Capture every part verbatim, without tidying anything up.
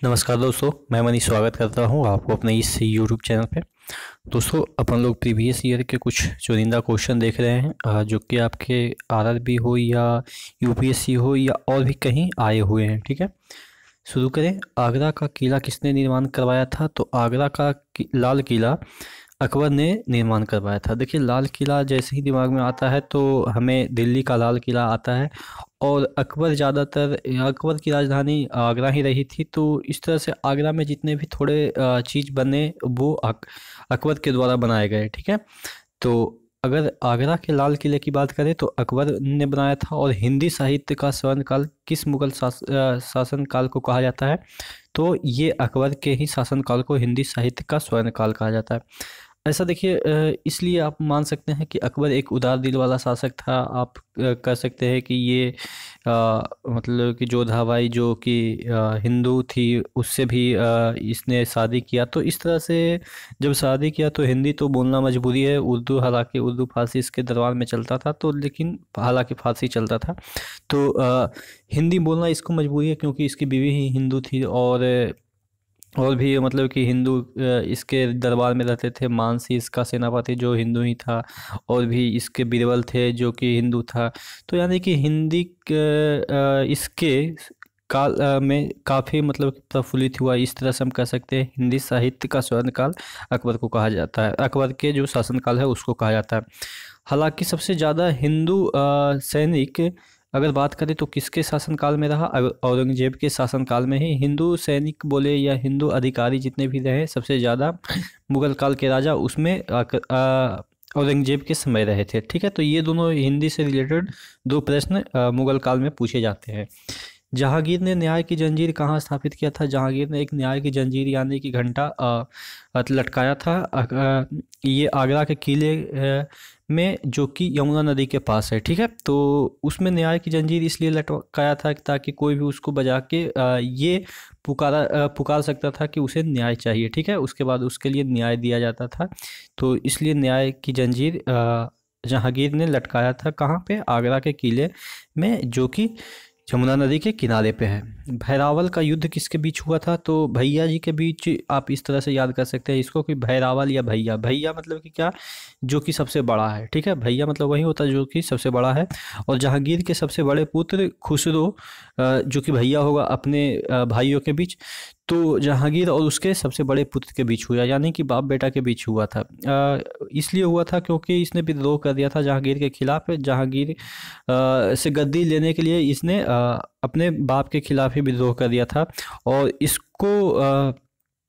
नमस्कार दोस्तों, मैं मनीष स्वागत करता हूं आपको अपने इस यूट्यूब चैनल पे। दोस्तों, अपन लोग प्रीवियस ईयर के कुछ चुनिंदा क्वेश्चन देख रहे हैं अ, जो कि आपके आरआरबी हो या यूपीएससी हो या और भी कहीं आए हुए हैं। ठीक है, शुरू करें। आगरा का किला किसने निर्माण करवाया था? तो आगरा का कि, लाल किला अकबर ने निर्माण करवाया था। देखिए, लाल किला जैसे ही दिमाग में आता है तो हमें दिल्ली का लाल किला आता है, और अकबर ज़्यादातर अकबर की राजधानी आगरा ही रही थी, तो इस तरह से आगरा में जितने भी थोड़े अ, चीज़ बने वो अक, अकबर के द्वारा बनाए गए। ठीक है, तो अगर आगरा के लाल किले की बात करें तो अकबर ने बनाया था। और हिंदी साहित्य का स्वर्ण काल किस मुगल शास, अ, शासन काल को कहा जाता है? तो ये अकबर के ही शासन काल को हिंदी साहित्य का स्वर्ण काल कहा जाता है। ऐसा देखिए, अ, इसलिए आप मान सकते हैं कि अकबर एक उदार दिल वाला शासक था। आप अ, कह सकते हैं कि ये अ, मतलब कि जोधाबाई जो कि अ, हिंदू थी, उससे भी अ, इसने शादी किया। तो इस तरह से जब शादी किया तो हिंदी तो बोलना मजबूरी है। उर्दू, हालांकि उर्दू फारसी इसके दरबार में चलता था, तो लेकिन हालांकि फारसी चलता था, तो अ, हिंदी बोलना इसको मजबूरी है, क्योंकि इसकी बीवी ही हिंदू थी। और और भी मतलब कि हिंदू अ, इसके दरबार में रहते थे। मानसी इसका सेनापति जो हिंदू ही था, और भी इसके बीरबल थे जो कि हिंदू था। तो यानी कि हिंदी क- अ, इसके काल अ, में काफ़ी मतलब कि प्रफुल्लित हुआ। इस तरह से हम कह सकते हैं हिंदी साहित्य का स्वर्ण काल अकबर को कहा जाता है। अकबर के जो शासनकाल है उसको कहा जाता है। हालांकि सबसे ज़्यादा हिंदू अ, सैनिक अगर बात करें तो किसके शासनकाल में रहा? औ- औरंगजेब के शासनकाल में ही हिंदू सैनिक बोले या हिंदू अधिकारी जितने भी रहे, सबसे ज़्यादा मुगल काल के राजा उसमें अक- अ, औरंगजेब के समय रहे थे। ठीक है, तो ये दोनों हिंदी से रिलेटेड दो प्रश्न अ, मुगल काल में पूछे जाते हैं। जहांगीर ने न्याय की जंजीर कहाँ स्थापित किया था? जहांगीर ने एक न्याय की जंजीर यानी कि घंटा अ, अ, लटकाया था। अ, अ, ये आगरा के किले अ, में, जो कि यमुना नदी के पास है। ठीक है, तो उसमें न्याय की जंजीर इसलिए लटकाया था कि ताकि कोई भी उसको बजा के अ, ये पुकारा अ, पुकार सकता था कि उसे न्याय चाहिए। ठीक है, उसके बाद उसके लिए न्याय दिया जाता था। तो इसलिए न्याय की जंजीर अ, जहांगीर ने लटकाया था। कहाँ पे? आगरा के किले में, जो कि यमुना नदी के किनारे पे है। भैरावल का युद्ध किसके बीच हुआ था? तो भैया जी के बीच। आप इस तरह से याद कर सकते हैं इसको कि भैरावल या भैया। भैया मतलब कि क्या? जो कि सबसे बड़ा है। ठीक है, भैया मतलब वही होता है जो कि सबसे बड़ा है। और जहांगीर के सबसे बड़े पुत्र खुसरो, अ, जो कि भैया होगा अपने अ, भाइयों के बीच। तो जहांगीर और उसके सबसे बड़े पुत्र के बीच हुआ, यानी कि बाप बेटा के बीच हुआ था। अ, इसलिए हुआ था क्योंकि इसने विद्रोह कर दिया था जहांगीर के खिलाफ। जहांगीर अ, से गद्दी लेने के लिए इसने अ, अपने बाप के खिलाफ ही विद्रोह कर दिया था। और इसको अ, अ,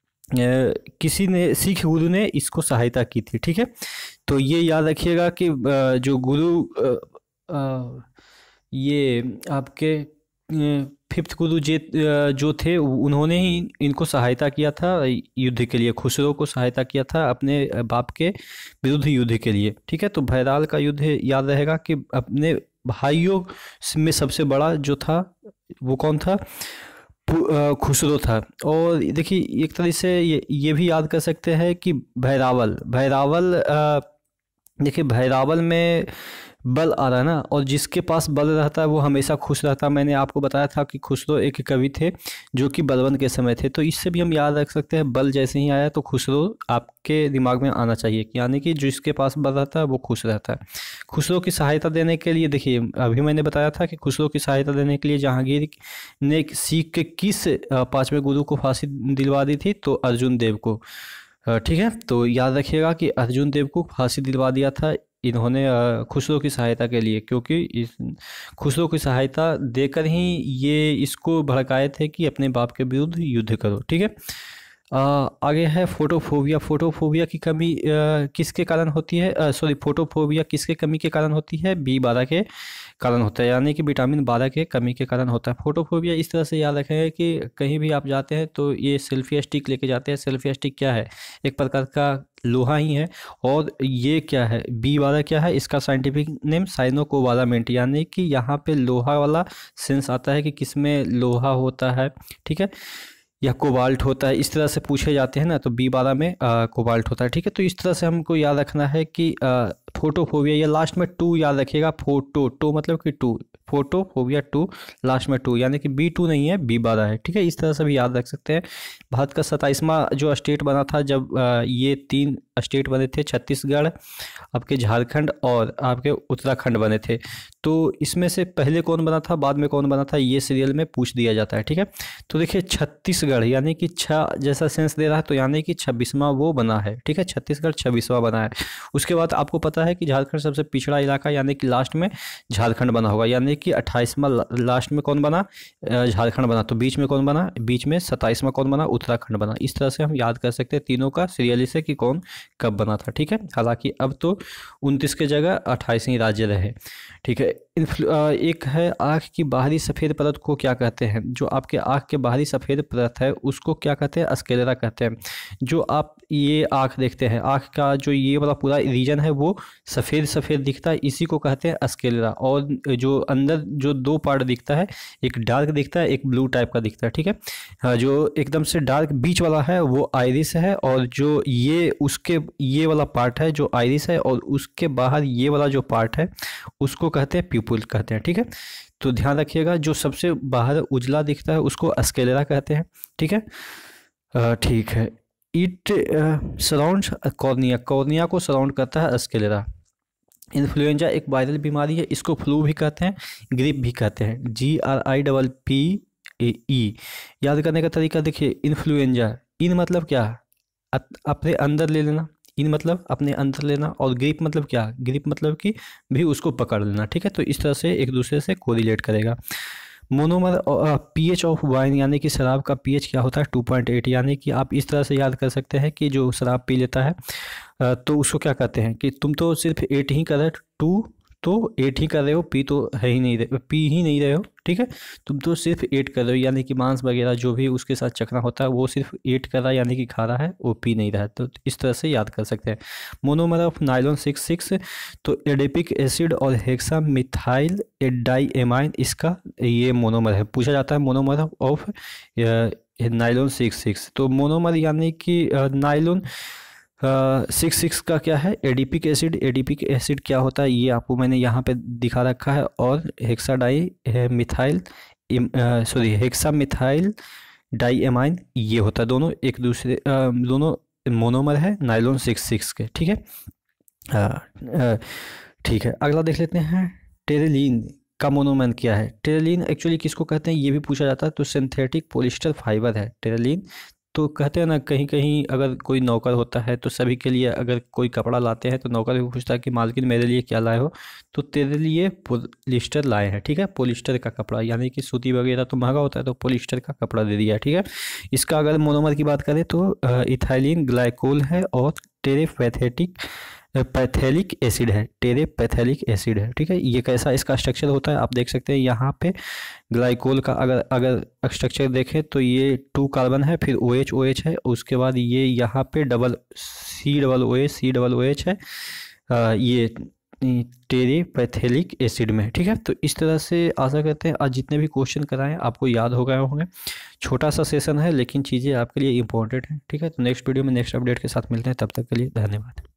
किसी ने, सिख गुरु ने इसको सहायता की थी। ठीक है, तो ये याद रखिएगा कि अ, जो गुरु अ, अ, ये आपके फिफ्थ गुरु जे अ, जो थे उन्होंने ही इनको सहायता किया था युद्ध के लिए। खुसरो को सहायता किया था अपने बाप के विरुद्ध युद्ध के लिए। ठीक है, तो भैराल का युद्ध याद रहेगा कि अपने भाइयों में सबसे बड़ा जो था वो कौन था? पु- अ, खुसरो था। और देखिए, एक तरह से ये ये भी याद कर सकते हैं कि भैरावल भैरावल अ, देखिए, भैरावल में बल आ रहा है ना, और जिसके पास बल रहता है वो हमेशा खुश रहता है। मैंने आपको बताया था कि खुसरो एक कवि थे जो कि बलबन के समय थे, तो इससे भी हम याद रख सकते हैं। बल जैसे ही आया तो खुसरो आपके दिमाग में आना चाहिए कि यानी कि जिसके पास बल रहता है वो खुश रहता है। खुसरो की सहायता देने के लिए, देखिए अभी मैंने बताया था कि खुसरो की सहायता देने के लिए जहांगीर ने सीख के किस अ, पांचवें गुरु को फांसी दिलवा दी थी? तो अर्जुन देव को। अ, ठीक है, तो याद रखिएगा कि अर्जुन देव को फांसी दिलवा दिया था इन्होंने अ, खुसरो की सहायता के लिए, क्योंकि इस खुसरो की सहायता देकर ही ये इसको भड़काए थे कि अपने बाप के विरुद्ध युद्ध करो। ठीक है, अ, आगे है फोटोफोबिया। फोटोफोबिया की कमी अ, किसके कारण होती है? सॉरी, फोटोफोबिया किसके कमी के कारण होती है? बी बारह के कारण होता है, यानी कि विटामिन बारह के कमी के कारण होता है फोटोफोबिया। इस तरह से याद रखें कि कहीं भी आप जाते हैं तो ये सेल्फी स्टिक लेके जाते हैं। सेल्फी स्टिक क्या है? एक प्रकार का लोहा ही है। और ये क्या है? बी वाला क्या है? इसका साइंटिफिक नेम साइनोकोबालामेंट, यानी कि यहाँ पे लोहा वाला सेंस आता है कि किसमें लोहा होता है। ठीक है, या कोबाल्ट होता है, इस तरह से पूछे जाते हैं ना, तो बी बारह में आ, कोबाल्ट होता है। ठीक है, तो इस तरह से हमको याद रखना है कि आ, फोटोफोबिया, या लास्ट में टू याद रखिएगा। फोटो टो मतलब कि टू फोटोफोबिया टू, लास्ट में टू, यानी कि बी टू नहीं है, बी बारह है, ठीक है। इस तरह से भी याद रख सकते हैं। भारत का सत्ताईसवां जो स्टेट बना था, जब ये तीन स्टेट बने थे, छत्तीसगढ़, आपके झारखंड और आपके उत्तराखंड बने थे। तो इसमें से पहले कौन बना था, बाद में कौन बना था, ये सीरियल में पूछ दिया जाता है, ठीक है। तो देखिए छत्तीसगढ़ यानी कि छः जैसा सेंस दे रहा है, तो यानी कि छब्बीसवां वो बना है, ठीक है। छत्तीसगढ़ छब्बीसवां बना है। उसके बाद आपको पता है कि झारखंड सबसे पिछड़ा इलाका, यानी कि लास्ट में झारखंड बना होगा, यानी कि अट्ठाईसवां लास्ट में कौन बना, झारखंड बना। तो बीच में कौन बना, बीच में सत्ताईसवां कौन बना, उत्तराखंड बना। इस तरह से हम याद कर सकते हैं तीनों का सीरियली से कि कौन कब बना था, ठीक है। हालांकि अब तो उनतीस के जगह अट्ठाईस ही राज्य रहे, ठीक है। एक है आँख की बाहरी सफ़ेद परत को क्या कहते हैं, जो आपके आँख के बाहरी सफ़ेद परत है उसको क्या कहते हैं, स्क्लेरा कहते हैं। जो आप ये आँख देखते हैं, आँख का जो ये वाला पूरा रीजन है वो सफ़ेद सफ़ेद दिखता है, इसी को कहते हैं स्क्लेरा। और जो अंदर जो दो पार्ट दिखता है, एक डार्क दिखता है, एक ब्लू टाइप का दिखता है, ठीक है। जो एकदम से डार्क बीच वाला है वो आइरिस है, और जो ये उसके ये वाला पार्ट है जो आइरिस है, और उसके बाहर ये वाला जो पार्ट है उसको कहते हैं प्यूपिल कहते हैं, ठीक है। तो ध्यान रखिएगा, जो सबसे बाहर उजला दिखता है उसको स्क्लेरा कहते हैं, ठीक है। ठीक है। इट सराउंड्स कॉर्निया, कॉर्निया को सराउंड करता है स्क्लेरा। इन्फ्लुएंजा एक वायरल बीमारी है, इसको फ्लू भी कहते हैं, ग्रिप भी कहते हैं। G R I double P A E. याद करने का तरीका देखिए, इन्फ्लुएंजा, इन मतलब क्या, अपने अंदर ले लेना, इन मतलब अपने अंदर लेना, और ग्रिप मतलब क्या, ग्रिप मतलब कि भी उसको पकड़ लेना, ठीक है। तो इस तरह से एक दूसरे से कोरिलेट करेगा। मोनोमर पीएच ऑफ वाइन, यानी कि शराब का पीएच क्या होता है, टू पॉइंट एट। यानी कि आप इस तरह से याद कर सकते हैं कि जो शराब पी लेता है तो उसको क्या कहते हैं कि तुम तो सिर्फ एट ही कर रहे, टू तो एट ही कर रहे हो, पी तो है ही नहीं रहे, पी ही नहीं रहे हो, ठीक है। तुम तो सिर्फ एट कर रहे हो, यानी कि मांस वगैरह जो भी उसके साथ चखना होता है वो सिर्फ एट कर रहा है, यानी कि खा रहा है, वो पी नहीं रहा है। तो इस तरह से याद कर सकते हैं। Monomer of nylon six six, तो एडेपिक एसिड और हेक्सा मिथाइल डाइएमाइन, इसका ये मोनोमर है। पूछा जाता है monomer of nylon six six. तो मोनोमर यानी कि नाइलॉन सिक्स सिक्स का क्या है, एडिपिक एसिड। एडिपिक एसिड क्या होता है ये आपको मैंने यहाँ पे दिखा रखा है। और hexa di methyl sorry hexa methyl diamine ये होता है। दोनों एक दूसरे आ, दोनों मोनोमर है नाइलॉन सिक्स सिक्स के, ठीक है। ठीक है, अगला देख लेते हैं। टेरेलिन का मोनोमर क्या है। टेरेलिन एक्चुअली किसको कहते हैं ये भी पूछा जाता है। तो सिंथेटिक पॉलिस्टर फाइबर है टेरेलिन। तो कहते हैं ना, कहीं कहीं अगर कोई नौकर होता है तो सभी के लिए अगर कोई कपड़ा लाते हैं तो नौकर भी पूछता है कि मालकिन मेरे लिए क्या लाए हो, तो तेरे लिए पॉलिस्टर लाए हैं, ठीक है। पॉलिस्टर का कपड़ा, यानी कि सूती वगैरह तो महंगा होता है, तो पॉलिस्टर का कपड़ा दे दिया, ठीक है। इसका अगर मोनोमर की बात करें तो इथाइलिन ग्लाइकोल है और टेरेपैथेटिक पैथेलिक एसिड है, टेरेपैथेलिक एसिड है, ठीक है। ये कैसा इसका स्ट्रक्चर होता है आप देख सकते हैं यहाँ पे। ग्लाइकोल का अगर अगर स्ट्रक्चर देखें तो ये टू कार्बन है, फिर ओ एच ओ एच है, उसके बाद ये यहाँ पे double C double O H C double O H है, आ, ये टेरेपैथेलिक एसिड में, ठीक है। तो इस तरह से आशा करते हैं आज जितने भी क्वेश्चन कराएं आपको याद हो गए होंगे। छोटा सा सेशन है लेकिन चीज़ें आपके लिए इंपॉर्टेंट हैं, ठीक है। तो नेक्स्ट वीडियो में नेक्स्ट अपडेट के साथ मिलते हैं, तब तक के लिए धन्यवाद।